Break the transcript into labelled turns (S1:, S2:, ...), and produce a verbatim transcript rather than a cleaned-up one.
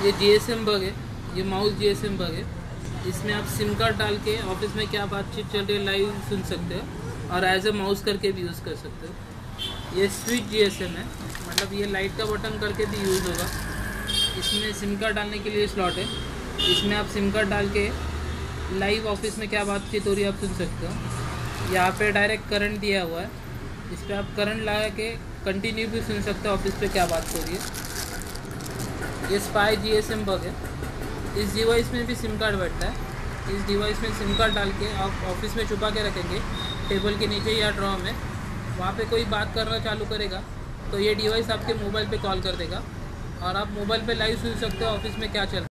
S1: ये GSM bug है, ये माउस जीएसएम बग है। इसमें आप सिम कार्ड डाल के ऑफिस में क्या बातचीत चल रही है लाइव सुन सकते हो और एज ए माउस करके भी यूज़ कर सकते हो। ये स्विच जीएसएम है, मतलब ये लाइट का बटन करके भी यूज़ होगा। इसमें सिम कार्ड डालने के लिए स्लॉट है, इसमें आप सिम कार्ड डाल के लाइव ऑफिस में क्या बातचीत हो रही है आप सुन सकते हो। यहाँ पे डायरेक्ट करंट दिया हुआ है, इस पर आप करंट लगा के कंटिन्यू भी सुन सकते हो ऑफिस पे क्या बात हो रही है। ये स्पाई जीएसएम बग है। इस डिवाइस में भी सिम कार्ड बैठता है। इस डिवाइस में सिम कार्ड डाल के आप ऑफिस में छुपा के रखेंगे टेबल के नीचे या ड्रॉ में। वहाँ पे कोई बात करना चालू करेगा तो ये डिवाइस आपके मोबाइल पे कॉल कर देगा और आप मोबाइल पे लाइव सुन सकते हो ऑफिस में क्या चल रहा है।